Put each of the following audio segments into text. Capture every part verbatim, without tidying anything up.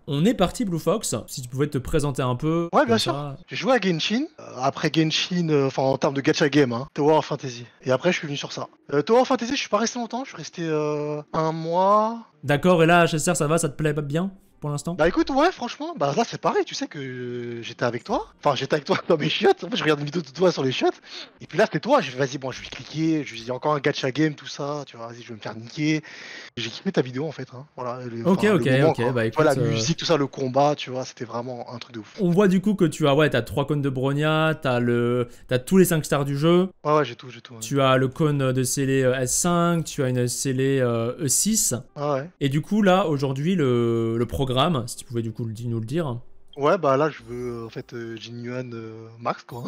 On est parti Blue Fox, si tu pouvais te présenter un peu. Ouais, bien comme sûr. ça. J'ai joué à Genshin. Euh, après Genshin, euh, enfin en termes de gacha game, hein, Tower of Fantasy. Et après, je suis venu sur ça. Euh, Tower of Fantasy, je suis pas resté longtemps. Je suis resté euh, un mois. D'accord, et là, H S R, ça va, ça te plaît bien pour l'instant? Bah écoute, ouais, franchement, bah là c'est pareil, tu sais que euh, j'étais avec toi. Enfin, j'étais avec toi dans mes chiottes. En fait, je regarde une vidéo de toi sur les chiottes. Et puis là, c'était toi. Je vais, vas-y, bon, je vais cliquer. Je vais dire encore un gacha game, tout ça. Tu vois, vas-y, je vais me faire niquer. J'ai kiffé ta vidéo en fait. Hein. Voilà, le, Ok, enfin, ok, le moment, ok, quoi. bah Tu vois, écoute. la euh, musique, tout ça, le combat, tu vois, c'était vraiment un truc de ouf. On voit du coup que tu as, ouais, t'as trois cônes de Bronya, t'as le, t'as tous les cinq stars du jeu, Ouais, ouais, j'ai tout, j'ai tout. Ouais. tu as le cône de scellé euh, S cinq, tu as une scellé euh, E six. Ah ouais. Et du coup, là, aujourd'hui, le, le programme, si tu pouvais du coup le- nous le dire. Ouais, bah là, je veux en fait euh, Jin Yuan euh, max quoi.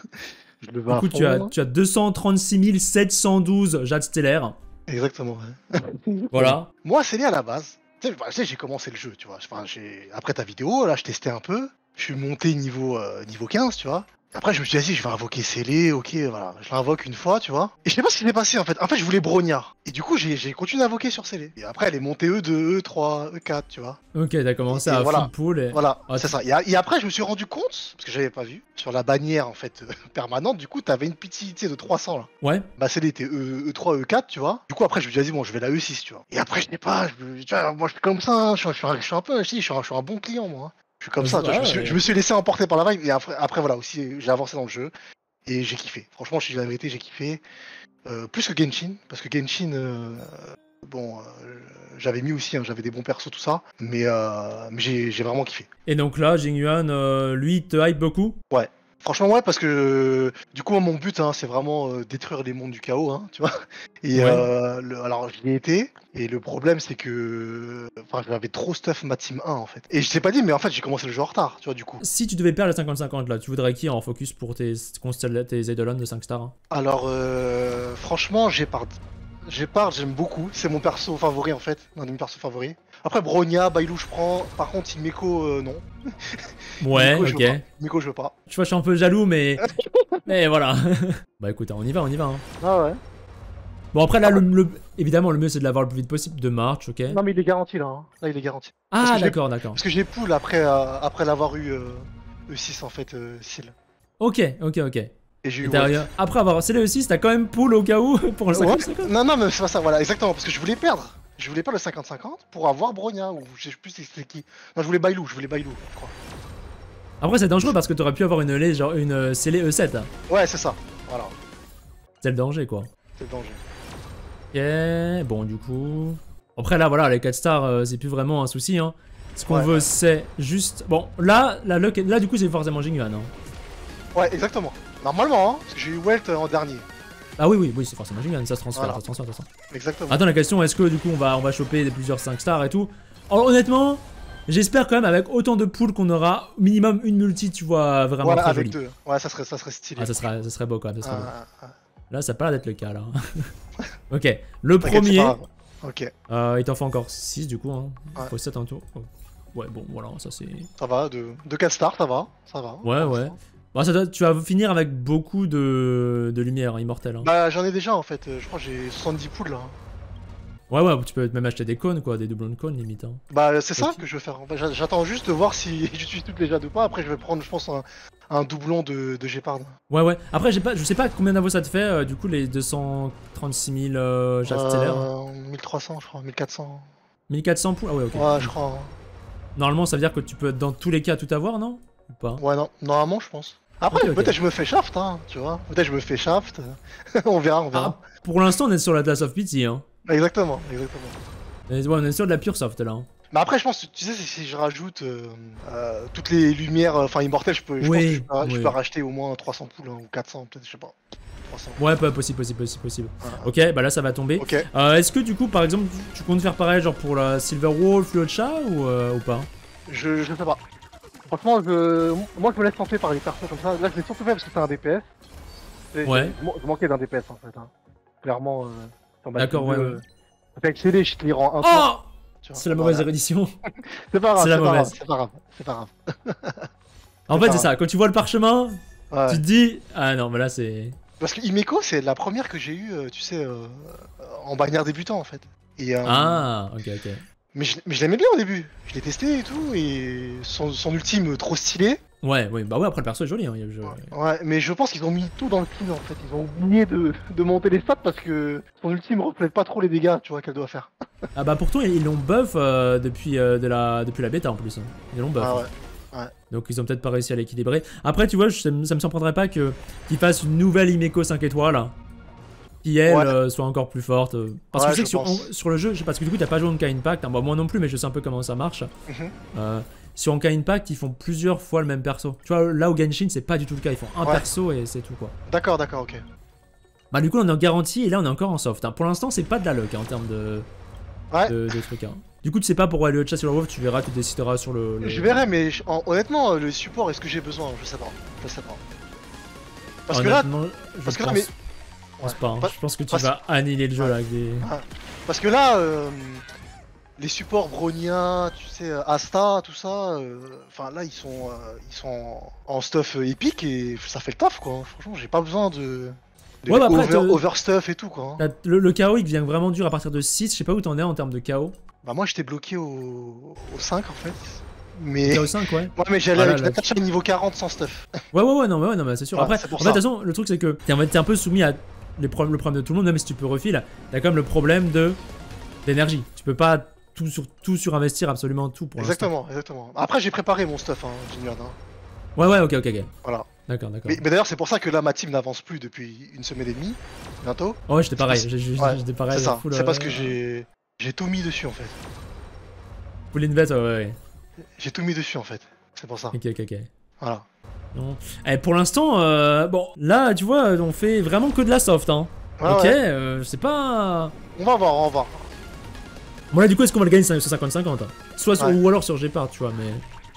Je le veux Du à coup, tu as, fond. tu as deux cent trente-six mille sept cent douze jade stellaire. Exactement, ouais. Voilà. Moi, c'est lié à la base. Tu sais, bah, tu sais, j'ai commencé le jeu, tu vois. Enfin, j'ai... Après ta vidéo, là, je testais un peu. Je suis monté niveau, euh, niveau quinze, tu vois. Après, je me suis dit, vas-y, je vais invoquer Scellé, ok, voilà. Je l'invoque une fois, tu vois. Et je sais pas ce qui s'est passé, en fait. En fait, je voulais Bronya. Et du coup, j'ai j'ai continué à invoquer sur Scellé. Et après, elle est montée E deux, E trois, E quatre, tu vois. Ok, t'as commencé Et, et à voilà. full pool. Et... Voilà, Ah, c'est tu- ça. Et, a- et après, je me suis rendu compte, parce que j'avais pas vu, sur la bannière, en fait, euh, permanente, du coup, t'avais une petite, tu sais, de trois cents, là. Ouais. Bah, celle était E, E3, E quatre, tu vois. Du coup, après, je me suis dit, vas-y, bon, je vais la E six, tu vois. Et après, je sais pas, je, me- tu vois, moi, je suis comme ça, hein, je, suis, je, suis un, je suis un peu, je, dis, je, suis un, je suis un bon client, moi. Hein. Je suis comme Je- ça, tu vois, je, me ouais, suis, ouais. je me suis laissé emporter par la vibe, et après, après voilà, aussi, j'ai avancé dans le jeu, et j'ai kiffé. Franchement, je te dis la vérité, j'ai kiffé. Euh, plus que Genshin, parce que Genshin, euh, bon, euh, j'avais mis aussi, hein, j'avais des bons persos, tout ça, mais, euh, mais j'ai j'ai vraiment kiffé. Et donc là, Jing Yuan, euh, lui, il te hype beaucoup? Ouais. Franchement, ouais, parce que euh, du coup, moi, mon but, hein, c'est vraiment euh, détruire les mondes du chaos, hein, tu vois. Et Ouais. euh, le- alors, j'y ai été, et le problème, c'est que enfin, j'avais trop stuff ma team un, en fait. Et je t'ai pas dit, mais en fait, j'ai commencé le jeu en retard, tu vois, du coup. Si tu devais perdre le cinquante cinquante là, tu voudrais qui en focus pour tes, constell- tes Eidolon de cinq stars? Alors, euh, franchement, Gepard. Gepard, j'aime beaucoup. C'est mon perso favori, en fait. Un de mes persos favoris. Après, Bronya, Bailou, je prends. Par contre, Himeko, euh, non. Ouais, Himeko, je ok. veux pas. Himeko, je veux pas. Tu vois, je suis un peu jaloux, mais. Mais voilà. Bah écoute, hein, on y va, on y va. Hein. Ah ouais. Bon, après, là, le, le- évidemment, le mieux, c'est de l'avoir le plus vite possible, de marche, ok. Non, mais il est garanti, là. Hein. Là, il est garanti. Parce Ah, que j'ai- d'accord, d'accord. Parce que j'ai pull après, euh, après l'avoir eu euh, E six, en fait, euh, Seal. Ok, ok, ok. Et j'ai Et eu t'as Welt. rien- Après avoir scellé le six, t'as quand même pull au cas où pour le Ouais. cinquante cinquante. Non, non, mais c'est pas ça, voilà, exactement. Parce que je voulais perdre. Je voulais perdre le cinquante cinquante pour avoir Bronya, ou je sais plus c'était qui. Non, je voulais Bailou, je voulais Bailou, je crois. Après, c'est dangereux parce que t'aurais pu avoir une, lé- genre, une euh, scellée E sept. Ouais, c'est ça. Voilà, C'est le danger, quoi. c'est le danger. Ok, bon, du coup. Après, là, voilà, les quatre stars, euh, c'est plus vraiment un souci. Hein. Ce qu'on Ouais, veut, ouais. c'est juste. Bon, là, la luck- là, du coup, c'est forcément Jing Yuan. Hein. Ouais, exactement. Normalement, hein, parce que j'ai eu Welt euh, en dernier. Ah oui, oui, oui, c'est forcément Jing Yuan, ça se transfère, Voilà. ça se transfère, de toute façon. Exactement. Attends, la question, est-ce que du coup, on va, on va choper des plusieurs cinq stars et tout? Alors, honnêtement, j'espère quand même, avec autant de poules, qu'on aura minimum une multi, tu vois, vraiment Voilà, très avec jolie. deux. Ouais, ça serait, ça serait stylé. Ah, ça serait, ça serait beau quand même, ça serait beau. Ah, ah, ah. Là, ça a pas l'air d'être le cas, là. Ok, le T'inquiète, c'est premier, pas grave. Ok, euh, il t'en faut encore six, du coup, hein. Ouais. Faut sept en tout. Oh. Ouais, bon, voilà, ça c'est... ça va, de, de quatre stars, ça va, ça va. Ouais, pour ouais. l'instant. Bon, ça doit- tu vas finir avec beaucoup de, de lumière hein, immortelle. Hein. Bah, j'en ai déjà en fait, euh, je crois que j'ai soixante-dix poules là. hein. Ouais, ouais, tu peux même acheter des cônes, quoi, des doublons de cônes, limite. Hein. Bah, c'est ça Ok. que je veux faire. Bah, j'a- J'attends juste de voir si j'utilise toutes les jades ou pas. Après, je vais prendre, je pense, un, un doublon de, de Gepard. Ouais, ouais. Après, j'ai pas, je sais pas combien d'invos ça te fait, euh, du coup, les deux cent trente-six mille euh, jade stellaire. Euh, mille trois cents, je crois, mille quatre cents. mille quatre cents poules. Ah ouais, ok. Ouais, je crois. hein. Normalement, ça veut dire que tu peux, dans tous les cas, tout avoir, non? Ou pas? Ouais, non, normalement, je pense. Après, Ok, ok. peut-être je me fais shaft, hein, tu vois. Peut-être je me fais shaft. on verra, on verra. Ah, pour l'instant, on est sur la Class of Pity, hein. Exactement, exactement. Mais ouais, on est sur de la pure soft, là. Hein. Mais après, je pense, tu sais, si si je rajoute euh, euh, toutes les lumières, euh, enfin immortelles, je peux, je Oui, pense que je peux, je oui. peux racheter au moins trois cents poules, hein, ou quatre cents, peut-être, je sais pas. trois cents. Ouais, pas possible, possible, possible, possible. Voilà. Ok, bah là, ça va tomber. Ok. Euh, Est-ce que, du coup, par exemple, tu, tu comptes faire pareil, genre pour la Silver Wolf, le chat, ou, euh, ou pas? Je, je sais pas. Franchement, je... moi je me laisse tenter par les persos comme ça. Là, je l'ai surtout fait parce que c'est un D P S. Et Ouais. Je, je manquais d'un D P S en fait. Hein. Clairement, euh, sur ma D'accord, team ouais, deux, ouais. euh, Avec C D, je te les rends un Oh! tour, tu vois. C'est la mauvaise Voilà. édition. C'est pas grave, c'est la c'est pas grave, mauvaise. c'est pas grave, c'est pas grave. En C'est fait, pas c'est ça. Quand tu vois le parchemin, Ouais. tu te dis, ah non, mais là, c'est. Parce que Himeko, c'est la première que j'ai eue, euh, tu sais, euh, en bannière débutant en fait. Et, euh, Ah, ok, ok. Mais je, mais je l'aimais bien au début. Je l'ai testé et tout, et son, son ultime trop stylé. Ouais, ouais, bah ouais, après le perso est joli. Hein, il y a le jeu. Ouais, mais je pense qu'ils ont mis tout dans le clean en fait. Ils ont oublié de, de monter les stats parce que son ultime reflète pas trop les dégâts, tu vois, qu'elle doit faire. Ah bah pourtant ils l'ont buff euh, depuis, euh, de la, depuis la bêta en plus. Hein. Ils l'ont buff. Ah ouais. Ouais. Donc ils ont peut-être pas réussi à l'équilibrer. Après tu vois, je, ça, me, ça me surprendrait pas que qu'ils fassent une nouvelle Imeco cinq étoiles. Qui elle ouais. euh, soit encore plus forte. Euh, parce ouais, que je sais que sur, on, sur le jeu, parce que du coup t'as pas joué Honkai Impact, hein, bah, moi non plus mais je sais un peu comment ça marche. Mm-hmm. euh, sur Honkai Impact ils font plusieurs fois le même perso. Tu vois là au Genshin c'est pas du tout le cas, ils font un ouais. perso et c'est tout quoi. D'accord, d'accord, ok. Bah du coup on est en garantie et là on est encore en soft. Hein. Pour l'instant c'est pas de la luck hein, en termes de, ouais. de, de trucs. Hein. Du coup tu sais pas pour aller le chat sur le WoW, tu verras, tu décideras sur le... le... Je verrai mais je, en, honnêtement le support est-ce que j'ai besoin? Je sais pas. Je sais pas. Parce honnêtement, que là... Je parce que pense... là mais... Je pense pas, hein. Je pense que tu vas annihiler le jeu ouais. là avec des... Ouais. Parce que là, euh, les supports Bronia, tu sais, Asta, tout ça, enfin euh, là ils sont, euh, ils sont en stuff épique et ça fait le taf quoi. Franchement, j'ai pas besoin de, de ouais, bah après, over, over stuff et tout quoi. Hein. Le, le K O il devient vraiment dur à partir de six, je sais pas où t'en es en termes de K O. Bah moi j'étais bloqué au, au cinq en fait. Mais... au cinq ouais. Ouais mais j'allais ah, avec la tâche à niveau quarante sans stuff. Ouais ouais ouais non mais ouais non mais c'est sûr. Ouais, après, en fait de toute façon le truc c'est que t'es un peu soumis à les problèmes, le problème de tout le monde, même si tu peux refiler, t'as quand même le problème de d'énergie. Tu peux pas tout sur tout surinvestir absolument tout pour l'instant. Exactement, exactement. Après j'ai préparé mon stuff, hein, Genuine. Hein. Ouais ouais ok ok ok. Voilà. D'accord d'accord. Mais, mais d'ailleurs c'est pour ça que là ma team n'avance plus depuis une semaine et demie, bientôt. Oh, ouais j'étais pareil, j'étais ouais, pareil. C'est ça. C'est euh... parce que j'ai j'ai tout mis dessus en fait. Full invest ouais ouais. J'ai tout mis dessus en fait. C'est pour ça. Ok ok ok. Voilà. Non. Eh, pour l'instant, euh, bon, là, tu vois, on fait vraiment que de la soft, hein. Ah ok, ouais. euh, c'est pas... On va voir, on va voir. Bon là, du coup, est-ce qu'on va le gagner sur cinquante cinquante hein. Soit sur, ouais. ou alors sur Gepard, tu vois, mais...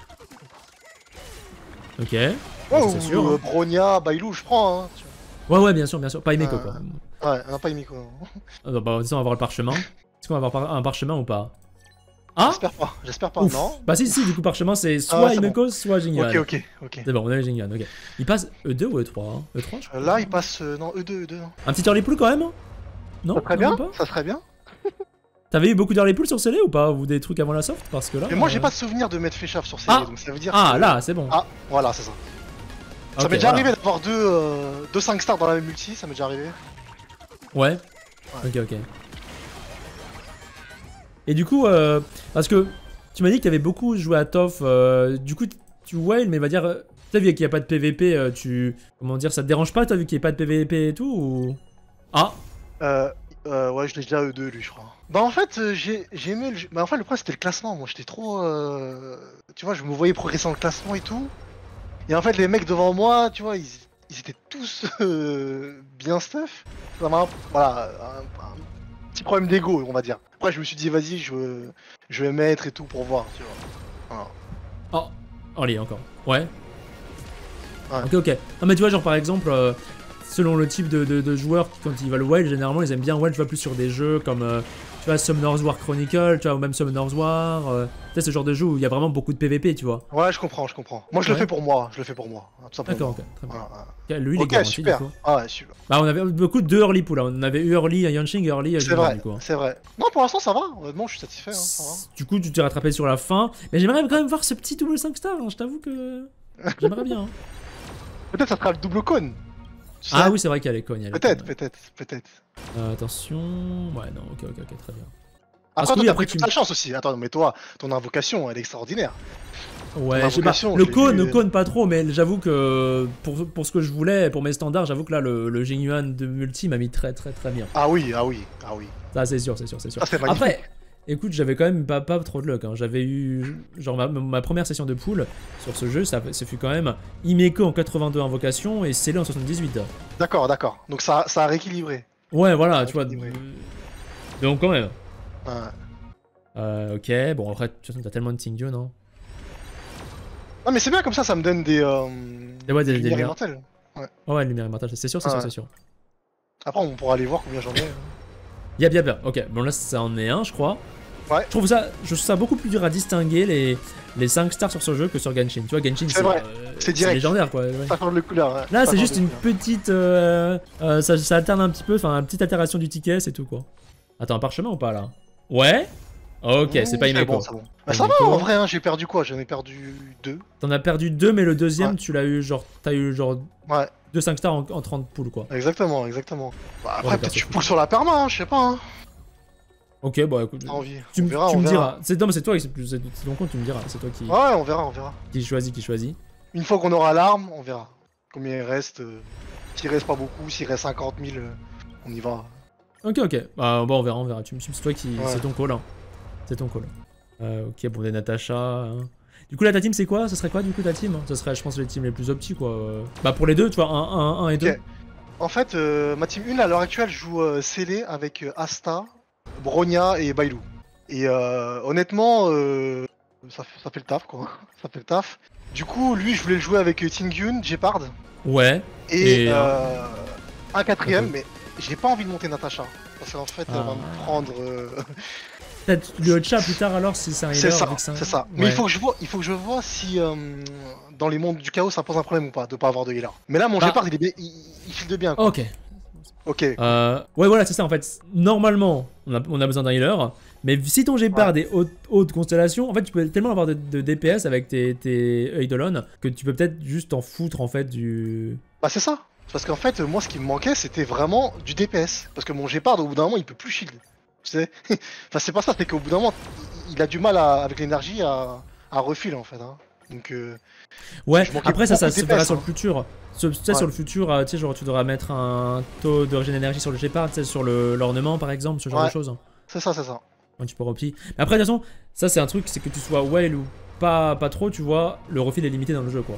Ok. Ouais, bon, ou sûr, euh, hein. Bronia, Bailou, je prends, hein. Ouais, ouais, bien sûr, bien sûr. Pas Imeco, euh... quoi. Ouais, non, pas Imeco, non. Ah, bah, on va avoir le parchemin. Est-ce qu'on va avoir un parchemin ou pas? Ah, j'espère pas, j'espère pas, ouf. Non. Bah si, si, du coup, parchemin, c'est soit ah, Imeco, bon. soit Jingyuan. Ok, ok, ok. C'est bon, on a le Jingyuan, ok. Il passe E deux ou E trois hein. E trois, je crois. Là, il passe, euh, non, E deux, E deux. Hein. Un petit early pool quand même. Non, ça serait bien, pas ça serait bien. T'avais eu beaucoup d'early pool sur Célé ou pas? Ou des trucs avant la soft? Parce que là... Mais moi, euh... j'ai pas de souvenir de mettre Féchaf sur Célé, ah. donc ça veut dire Ah, que... là, c'est bon. Ah, voilà, c'est ça. Ça okay, m'est déjà voilà. arrivé d'avoir deux, euh, deux cinq stars dans la même multi, ça m'est déjà arrivé. Ouais. ouais. Ok, ok. Et du coup, euh, parce que tu m'as dit que t'avais beaucoup joué à Toff, euh, du coup tu whale, mais va dire, euh, t'as vu qu'il n'y a pas de P V P, euh, tu, comment dire, ça te dérange pas, t'as vu qu'il n'y a pas de P V P et tout ou... Ah. Euh, euh, ouais, je l'ai déjà E deux lui, je crois. Bah en fait, euh, j'ai aimé le jeu, bah en fait le problème c'était le classement, moi j'étais trop, euh... tu vois, je me voyais progresser dans le classement et tout. Et en fait les mecs devant moi, tu vois, ils, ils étaient tous euh, bien stuff. Ça m'a, voilà, un, un petit problème d'ego, on va dire. Après je me suis dit vas-y, je, je vais mettre et tout pour voir, tu vois. Voilà. Oh, allez encore. Ouais. ouais. Ok, ok. Non mais tu vois, genre par exemple, euh, selon le type de, de, de joueur, quand ils veulent wild, généralement ils aiment bien wild, tu vois, plus sur des jeux comme, euh, tu vois, Summoner's War Chronicle, tu vois, ou même Summoner's War, euh, tu sais, ce genre de jeu où il y a vraiment beaucoup de P V P, tu vois. Ouais, je comprends, je comprends. Moi je ouais. le fais pour moi, je le fais pour moi. D'accord, ok, très bien. Voilà. Lui, il okay, est garanti, super. du coup. Ah ouais, super. Bah, on avait beaucoup de early pool, hein. On avait eu early à Yanqing, early à C'est vrai, c'est vrai. Non, pour l'instant ça va, honnêtement, je suis satisfait. Hein, ça va. Du coup, tu t'es rattrapé sur la fin, mais j'aimerais quand même voir ce petit double cinq stars, hein. Je t'avoue que j'aimerais bien. Hein. Peut-être ça sera le double cône. Ah oui, c'est vrai qu'il y a les cônes. Peut-être, peut-être, peut-être. Euh, attention. Ouais, non, ok, ok, ok, très bien. Après, toi, t'as pris toute ta chance aussi. Attends, mais toi, ton invocation, elle est extraordinaire. Ouais, je sais pas. Le cône, le cône pas trop, mais j'avoue que pour, pour ce que je voulais, pour mes standards, j'avoue que là, le, le Jingyuan de multi m'a mis très, très, très bien. Ah oui, ah oui, ah oui. Ça, c'est sûr, c'est sûr, c'est sûr. Ah, après, écoute, j'avais quand même pas, pas trop de luck. Hein. J'avais eu, genre, ma, ma première session de pool sur ce jeu, ça, ça fut quand même Imeco en quatre-vingt-deux invocation et Célé en soixante-dix-huit. D'accord, d'accord. Donc ça, ça a rééquilibré. Ouais, voilà, tu vois. Donc quand même. Ouais. Euh, ok, bon après, de toute façon, t'as tellement de Tingyo, non? Non mais c'est bien comme ça, ça me donne des, euh, des, ouais, des, des lumières des immortelles. Ouais, oh, ouais, lumière immortelle, c'est sûr, c'est ah, sûr, ouais. c'est sûr. Après, on pourra aller voir combien j'en ai. Yep, yep, yep, ok, bon là, ça en est un, je crois. Ouais. Je trouve ça, je trouve ça beaucoup plus dur à distinguer les, les cinq stars sur ce jeu que sur Genshin. Tu vois, Genshin, c'est euh, direct. légendaire, quoi. Ouais. Ça change de couleur. Ouais. Là, c'est juste une petite, euh, euh, ça, ça alterne un petit peu, enfin, une petite altération du ticket, c'est tout, quoi. Attends, un parchemin ou pas, là? Ouais. Ok, c'est pas Himeko. Bon, bon. Bah ça va en vrai, hein, j'ai perdu quoi? J'en ai perdu deux. T'en as perdu deux, mais le deuxième, ouais. tu l'as eu genre. T'as eu genre. Ouais. deux cinq stars en, en trente poules quoi. Exactement, exactement. Bah, après, ouais, peut-être tu poules sur la perma, hein, je sais pas. Hein. Ok, bon bah, écoute. Envie. Tu, on verra, tu on me verra. diras. C'est non, mais c'est toi, c'est ton compte, tu me diras. C'est toi qui. Ouais, on verra, on verra. Qui choisit, qui choisit. Une fois qu'on aura l'arme, on verra. Combien il reste. Euh... S'il reste pas beaucoup, s'il reste cinquante mille, euh, on y va. Ok, ok. Bah, bon, on verra, on verra. Tu me c'est toi qui. Ouais. C'est ton call. Hein. C'est ton call. Euh, ok, bon, des Natacha. Hein. Du coup, là, ta team, c'est quoi? Ça serait quoi, du coup, ta team? Ça serait, je pense, les teams les plus opti, quoi. Bah, pour les deux, tu vois, un et deux. Okay. En fait, euh, ma team un, à l'heure actuelle, joue euh, Scellé avec euh, Asta, Bronya et Bailou. Et euh, honnêtement, euh, ça, ça fait le taf, quoi. Ça fait le taf. Du coup, lui, je voulais le jouer avec euh, Tingyun, Gepard. Ouais. Et, et euh, un quatrième, okay. Mais j'ai pas envie de monter Natacha. Parce qu'en fait, ah. elle va me prendre... Euh... Peut-être le chat plus tard alors si c'est un healer. C'est ça, c'est ça. Ouais. Mais il faut que je vois, il faut que je vois si euh, dans les mondes du chaos ça pose un problème ou pas de pas avoir de healer. Mais là mon bah. Gepard il est bien, il, il file de bien. Quoi. Ok. Ok. Euh, ouais voilà c'est ça en fait. Normalement on a, on a besoin d'un healer, mais si ton Gepard ouais. est haute, haute constellation, en fait tu peux tellement avoir de, de D P S avec tes, tes Eidolon que tu peux peut-être juste t'en foutre en fait du. Bah c'est ça. Parce qu'en fait moi ce qui me manquait c'était vraiment du D P S. Parce que mon Gepard au bout d'un moment il peut plus shield. Tu sais enfin c'est pas ça, c'est qu'au bout d'un moment il a du mal à, avec l'énergie à, à refiler en fait hein. Donc euh, ouais après ça ça se verra hein. Sur le futur tu sais ouais. Sur le futur tu sais genre tu devras mettre un taux de régénération d'énergie sur le Gepard, tu sais sur l'ornement par exemple, ce genre ouais. de choses. C'est ça c'est ça. Ouais, tu peux repi. Mais après de toute façon ça c'est un truc, c'est que tu sois well ou pas, pas trop tu vois, le refil est limité dans le jeu quoi.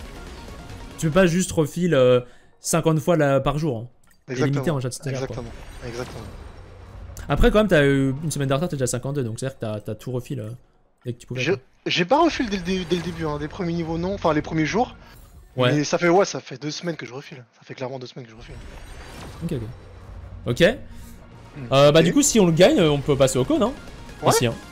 Tu peux pas juste refil euh, cinquante fois la, par jour hein. Exactement. Limité en chat stellaire, exactement quoi. Exactement. Après, quand même, t'as eu une semaine de retard, t'es déjà cinquante-deux, donc c'est-à-dire que t'as tout refil euh, dès que tu pouvais. J'ai pas refil dès, dès, dès le début, hein, des premiers niveaux non, enfin les premiers jours. Ouais. Mais ça fait ouais, ça fait deux semaines que je refile. Ça fait clairement deux semaines que je refile. Ok, ok. Ok. Mmh, euh, okay. Bah du coup, si on le gagne, on peut passer au cône, hein. Ouais. Ici, hein.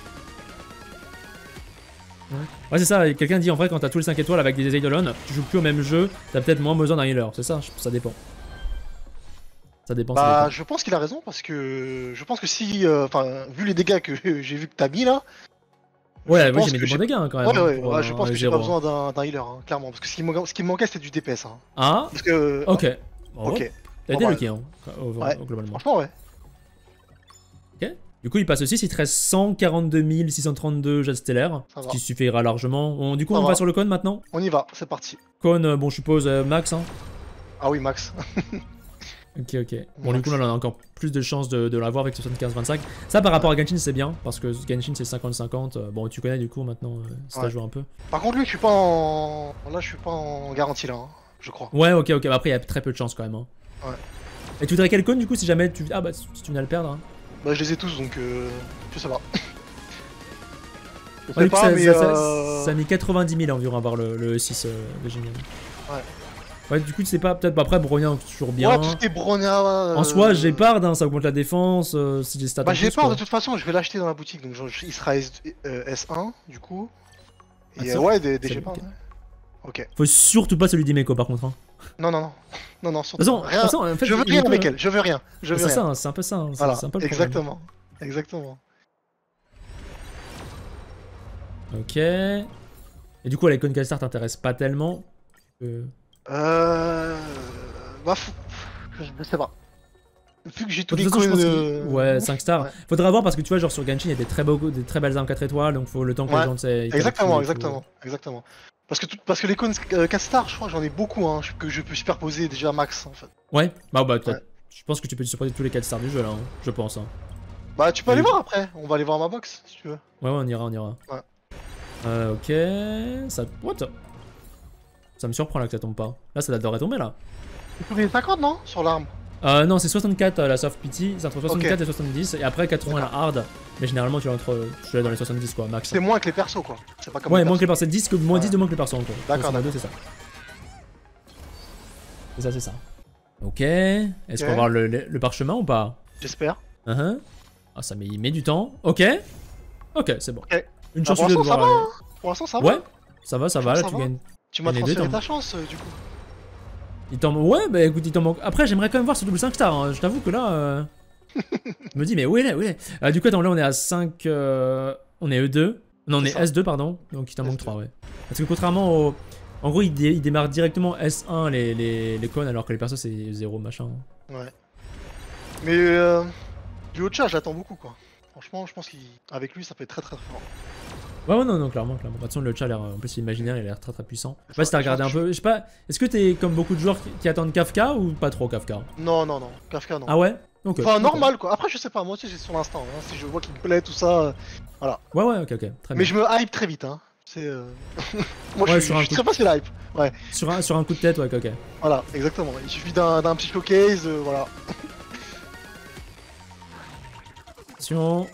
Ouais, ouais c'est ça. Quelqu'un dit en vrai, quand t'as tous les cinq étoiles avec des Eidolon, tu joues plus au même jeu, t'as peut-être moins besoin d'un healer. C'est ça, ça dépend. Ça dépend. Bah, ça dépend. Je pense qu'il a raison parce que je pense que si, enfin, euh, vu les dégâts que j'ai vu que t'as mis là. Ouais, oui, j'ai mis des bons dégâts hein, quand même. Ouais, ouais, pour, ouais euh, je pense que j'ai pas besoin d'un healer, hein, clairement. Parce que ce qui me, ce qui me manquait, c'était du D P S. Hein. Ah parce que, ok. Ouais. Oh, ok. T'as été lucky, hein, au, ouais. au, globalement. Franchement, ouais. Ok. Du coup, il passe aussi, il te reste cent quarante-deux mille six cent trente-deux jets stellaires, ce qui suffira largement. On, du coup, ça on va. va sur le cône maintenant. On y va, c'est parti. Cône, bon, je suppose euh, max, hein. Ah oui, max. Ok, ok. Bon, max. Du coup, là, on a encore plus de chances de, de l'avoir avec soixante-quinze vingt-cinq. Ça, par rapport à Genshin, c'est bien, parce que Genshin, c'est cinquante cinquante. Bon, tu connais, du coup, maintenant, euh, si ouais. t'as joué un peu. Par contre, lui, je suis pas en... Là, je suis pas en garantie, là, hein, je crois. Ouais, ok, ok. Bah, après, il y a très peu de chance, quand même. Hein. Ouais. Et tu voudrais quel cône, du coup, si jamais tu... Ah, bah, si tu venais à le perdre, hein. Bah, je les ai tous, donc euh... je sais pas. Je sais ouais, pas, ça, mais ça, euh... ça, ça a mis quatre-vingt-dix mille environ à avoir le, le E six euh, de Génial. Ouais. Ouais, du coup, tu sais pas, peut-être après Bronya, toujours bien. Ouais, tout est Bronya. Euh... En soi, Gepard, hein, ça augmente la défense, euh, si j'ai stats. Bah, Gepard, de toute façon, je vais l'acheter dans la boutique, donc genre, il sera S, euh, S un, du coup. Et ah, euh, ouais, des, des Gepard. Okay. Ouais. Ok. Faut surtout pas celui d'Himeko, par contre. Hein. Non, non, non. Non, non, surtout façon, rien. Façon, en fait, je veux rien avec elle, je veux rien. Je veux c'est ça, c'est un peu ça. Hein. Voilà, un peu le exactement. Exactement. Ok. Et du coup, l'icône Calstar t'intéresse pas tellement euh... Euh... Bah, je sais pas. Vu que j'ai tous les icônes... Euh... Ouais, cinq stars. Ouais. Faudra voir parce que tu vois, genre sur Genshin, il y a des très, beaux, des très belles armes quatre étoiles, donc faut le temps que ouais. les gens sait. Exactement, exactement, exactement. Parce que, tout... parce que l'icône quatre stars, je crois que j'en ai beaucoup, hein, que je peux superposer déjà max, en fait. Ouais, bah, bah ouais. Je pense que tu peux superposer tous les quatre stars du jeu, là, hein, je pense. Hein. Bah, tu peux aller voir après, on va aller voir ma box, si tu veux. Ouais, ouais, on ira, on ira. Ouais. Euh, ok... Ça... What? Ça me surprend là que ça tombe pas. Là, ça devrait tomber là. Tu peux cinquante, non? Sur l'arme. Euh, non, c'est soixante-quatre euh, la soft pity, c'est entre soixante-quatre okay. et soixante-dix, et après quatre-vingts la hard. Mais généralement, tu es entre. Tu es dans les soixante-dix quoi, max. C'est moins que les persos quoi. C'est pas comme ouais, moins que les persos. C'est dix, moins ouais. dix de moins que les persos encore. D'accord, c'est ça. C'est ça, c'est ça. Ok. Est-ce okay. qu'on va voir le, le, le parchemin ou pas? J'espère. Uh -huh. Ah, ça met, il met du temps. Ok. Ok, c'est bon. Okay. Une chance bah, de voir. Va, hein. Pour l'instant, ça va. Ouais, ça va, ça va. Là, ça tu va. gagnes. Tu m'as transféré ta chance, euh, du coup. Il t'en... Ouais, bah écoute, il t'en manque. Après, j'aimerais quand même voir ce double cinq star. Hein. Je t'avoue que là. Euh... Je me dis, mais où est là, où est là ah, du coup, attends, là, on est à cinq... Euh... On est E deux. Non, on est, est S deux, pardon. Donc, il t'en manque trois, ouais. Parce que contrairement au... En gros, il, dé... il démarre directement S un, les, les... les cônes, alors que les persos, c'est zéro, machin. Ouais. Mais euh... du Ocha, j'attends beaucoup, quoi. Franchement, je pense qu'avec lui, ça peut être très très fort. Ouais, ouais, non, non, clairement, clairement. De toute façon, le chat, a l'air, en plus, imaginaire, il a l'air très très puissant. Je sais pas si t'as regardé un peu. Je sais pas, est-ce que t'es comme beaucoup de joueurs qui, qui attendent Kafka ou pas trop Kafka? Non, non, non, Kafka, non. Ah ouais? Ok. Enfin, normal, quoi. Après, je sais pas, moi aussi, j'ai sur l'instant. Hein. Si je vois qu'il me plaît, tout ça. Euh... Voilà. Ouais, ouais, ok, ok. Très Mais bien. je me hype très vite, hein. C'est. Euh... moi, ouais, je, sur je, un je suis coup très facile à hype. Ouais. Sur un, sur un coup de tête, ouais, ok. Voilà, exactement. Il suffit d'un petit showcase, euh, voilà. Attention.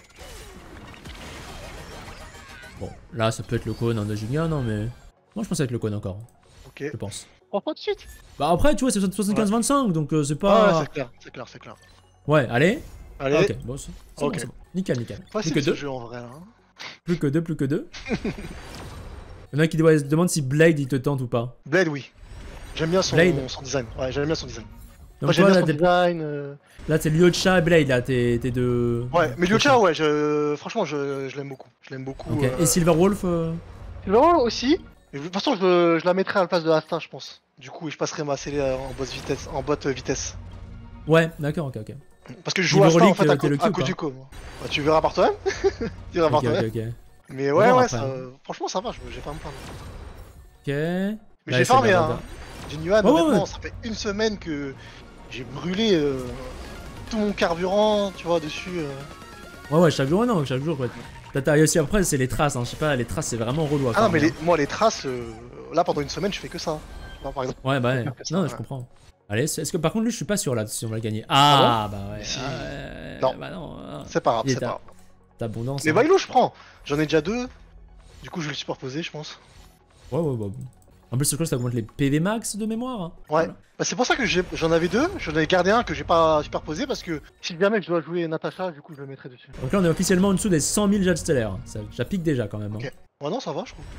Bon, là, ça peut être le cône en deux gigas, non, mais. Moi, je pense être le cône encore. Ok. Je pense. Trois fois de suite. Bah, après, tu vois, c'est soixante-quinze vingt-cinq, ouais. Donc euh, c'est pas. Ah ouais, c'est clair, c'est clair, c'est clair. Ouais, allez. Allez. Ah, ok, bon, c'est okay. bon, bon. Nickel, nickel. Facile plus que ce deux. jeu en vrai, là. Plus que deux, plus que deux. Il y en a qui se demandent si Blade il te tente ou pas. Blade, oui. J'aime bien son, son design. Ouais, j'aime bien son design. Donc, j'aime toi, bien là, son design. Euh... Là, c'est Lyocha et Blade, là, t'es deux. Ouais, mais Lyocha, ouais, je... franchement, je, je l'aime beaucoup. Je l'aime beaucoup. Ok, euh... et Silverwolf euh... Silverwolf aussi. Et de toute façon, je, je la mettrai à la place de Asta, je pense. Du coup, je passerai ma scellée en botte vitesse. En botte vitesse. Ouais, d'accord, ok, ok. Parce que je joue à Asta en fait à, co le à cause du co. Bah, tu verras par toi-même. Tu verras par okay, toi-même. Okay, okay. Mais ouais, ouais, ça, euh, franchement, ça va, j'ai pas à me plaindre. Ok. Mais j'ai farmé, hein. Genuine, oh, honnêtement, ouais. ça fait une semaine que j'ai brûlé euh, tout mon carburant, tu vois, dessus. Euh... Ouais, ouais, chaque jour, non, chaque jour, ouais. T'as aussi après, c'est les traces, hein. Je sais pas, les traces, c'est vraiment relou à Ah non, mais les... moi, les traces, euh, là, pendant une semaine, je fais que ça. Vois, par exemple. Ouais, bah ouais. Non, ouais. Je comprends. Allez, est-ce que par contre, lui, je suis pas sûr là si on va le gagner. Ah, ah bon bah ouais. Si. Ah, ouais. Non, bah non. c'est pas grave, c'est pas grave. D'abondance. Les hein. Vailo, je prends. J'en ai déjà deux. Du coup, je vais le superposer, je pense. Ouais, ouais, bah. En plus, je crois que ça augmente les P V max de mémoire. Hein. Ouais. Voilà. Bah, c'est pour ça que j'en avais deux. J'en ai gardé un que j'ai pas superposé parce que si jamais je dois jouer Natacha, du coup, je le mettrai dessus. Donc là, on est officiellement en dessous des cent mille jets stellaires. Ça, ça pique déjà quand même. Hein. Ok. Ouais, non, ça va, je trouve.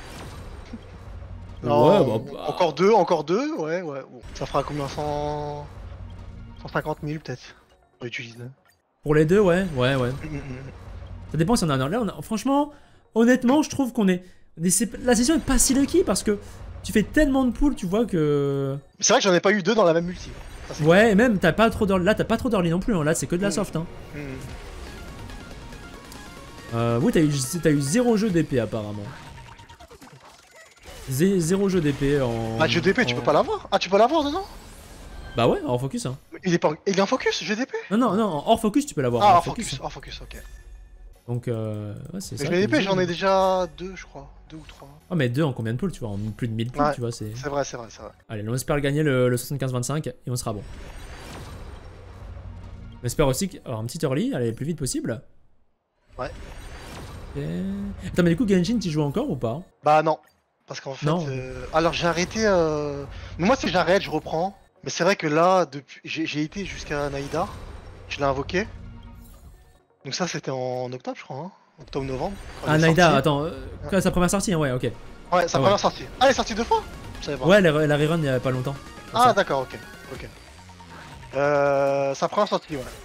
Non, ouais, bah, bah... Encore deux, encore deux, ouais, ouais. Bon. Ça fera combien? cent... cent cinquante mille peut-être. On utilise. Pour les deux, ouais, ouais, ouais. Mm -hmm. Ça dépend si on a un là, on a... Franchement, honnêtement, je trouve qu'on est... La session est pas si lucky parce que tu fais tellement de poules, tu vois que... C'est vrai que j'en ai pas eu deux dans la même multi. Ça, ouais, cool. Et même, t'as pas trop d'early. Là, t'as pas trop d'early non plus. Hein. Là, c'est que de la soft. Hein. Mm. Euh, oui, t'as eu, eu zéro jeu d'épée apparemment. Zé zéro jeu d'épée en... Ah, jeu d'épée, en... tu peux pas l'avoir? Ah, tu peux l'avoir dedans? Bah ouais, hors focus. Hein. Il est pas... Il est en focus, jeu d'épée? Non, non, non, hors focus, tu peux l'avoir. Ah, hors focus, focus, hors focus, ok. Donc, euh... ouais, c'est ça. Mais jeu d'épée, j'en ai déjà deux, je crois. Deux ou trois. Ah, mais deux en combien de poules, tu vois? En plus de mille poules, ouais, tu vois? C'est vrai, c'est vrai, c'est vrai. Allez, on espère gagner le, le soixante-quinze vingt-cinq et on sera bon. On espère aussi avoir un petit early, aller le plus vite possible. Ouais. Et... Attends, mais du coup, Genshin, tu joues encore ou pas? Bah non. Parce qu'en fait, euh... alors j'ai arrêté. Euh... Mais moi, si j'arrête, je reprends. Mais c'est vrai que là, depuis, j'ai été jusqu'à Naïda. Je l'ai invoqué. Donc ça, c'était en octobre, je crois. Hein. Octobre-novembre. Ah, Naïda, attends. Euh, ouais. Sa première sortie, hein, ouais, ok. Ouais, sa ah, première ouais. sortie. Ah, elle est sortie deux fois? Ouais, elle a rerun il y a pas longtemps. Ah, d'accord, ok. Ok. Euh, sa première sortie, ouais.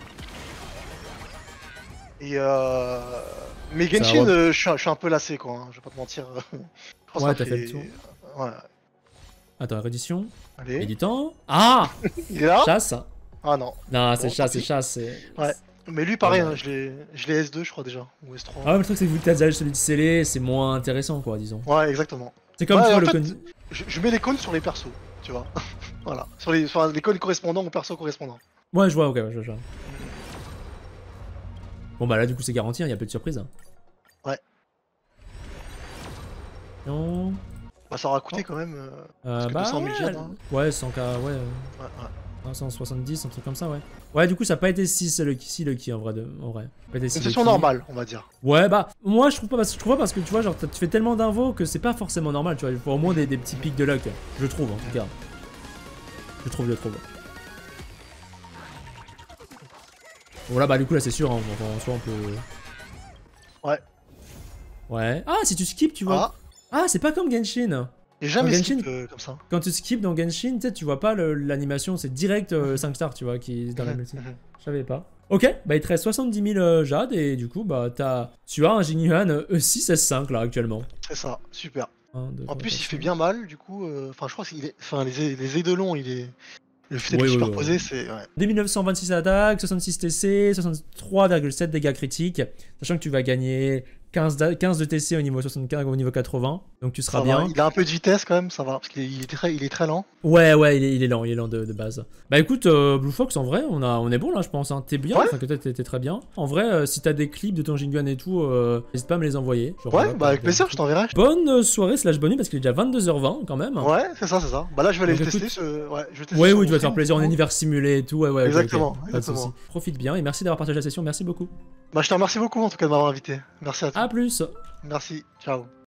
Et euh... Mais Genshin, euh, je, suis, je suis un peu lassé, quoi. Hein, je vais pas te mentir. Ouais, t'as fait... fait le tour. Ouais. Attends, reddition. Allez. Et du temps. Ah il est là? Chasse. Ah non. Non, c'est bon, chasse, c'est chasse. Ouais. Mais lui, pareil, ouais. hein, je l'ai S deux, je crois déjà. Ou S trois. Ah ouais, mais le truc, c'est que vu que t'as déjà celui de scellé, c'est moins intéressant, quoi, disons. Ouais, exactement. C'est comme ouais, tu vois, le fait, con... je, je mets les cônes sur les persos, tu vois. Voilà. Sur les, sur les cônes correspondants aux persos correspondants. Ouais, je vois, ok, ouais, je vois. Bon, bah là, du coup, c'est garanti, il hein, y a peu de surprise. Hein. Ouais. Non. Bah, ça aura coûté oh. quand même. Euh, euh, bah, deux cent mille ouais, jets, hein. Ouais, cent K, ouais. Ouais, ouais. cent soixante-dix, un truc comme ça, ouais. Ouais, du coup, ça n'a pas été si lucky, si lucky en vrai. De, en vrai. Une si session normale, on va dire. Ouais, bah, moi, je trouve pas parce, je trouve pas parce que tu vois, genre, tu fais tellement d'invos que c'est pas forcément normal, tu vois. Il faut au moins des, des petits pics de luck. Je trouve, en tout cas. Je trouve, je trouve. Bon, là, bah, du coup, là, c'est sûr, hein. Enfin, en soi, on peut. Ouais. Ouais. Ah, si tu skips, tu vois. Ah, ah c'est pas comme Genshin. Et jamais Genshin, skip, euh, comme ça. Quand tu skips dans Genshin, tu sais, tu vois pas l'animation, c'est direct euh, cinq stars, tu vois, qui est dans la multi. Je savais pas. Ok, bah il te reste soixante-dix mille euh, jade et du coup, bah t'as, tu as un Jingyuan E six S cinq là actuellement. C'est ça, super. un, deux, En trois, plus, quatre, il fait cinq. bien mal, du coup. euh, Enfin, je crois qu'il est. Enfin, les, les édelons, il est. Le fait de Oui, le oui, superposer, oui. c'est. Ouais. deux mille neuf cent vingt-six attaques, soixante-six T C, soixante-trois virgule sept dégâts critiques, sachant que tu vas gagner quinze, da- quinze de T C au niveau soixante-quinze au niveau quatre-vingts, donc tu seras Ça va. bien. Il a un peu de vitesse quand même, ça va. Parce qu'il est, il est très, il est très lent. Ouais, ouais, il est, il est lent, il est lent de, de base. Bah écoute, euh, Blue Fox, en vrai, on, a, on est bon là, je pense. Hein. T'es bien, Ouais, enfin, que t'es t'es très bien. En vrai, euh, si t'as des clips de ton Jinguan et tout, euh, n'hésite pas à me les envoyer. Genre, ouais, voilà, bah pour avec regarder plaisir, un je truc. t'enverrai. Bonne euh, soirée slash bonne nuit parce qu'il est déjà vingt-deux heures vingt quand même. Ouais, c'est ça, c'est ça. Bah là, je vais aller Donc le écoute, tester. Ce... Ouais, je vais tester ouais, sur oui, mon tu vas te faire stream, plaisir en du coup. univers simulé et tout. Ouais, ouais, ok, ok. Exactement, Pas de soucis. exactement. Profite bien et merci d'avoir partagé la session. Merci beaucoup. Bah, je te remercie beaucoup en tout cas de m'avoir invité. Merci à toi. À plus. Merci, ciao.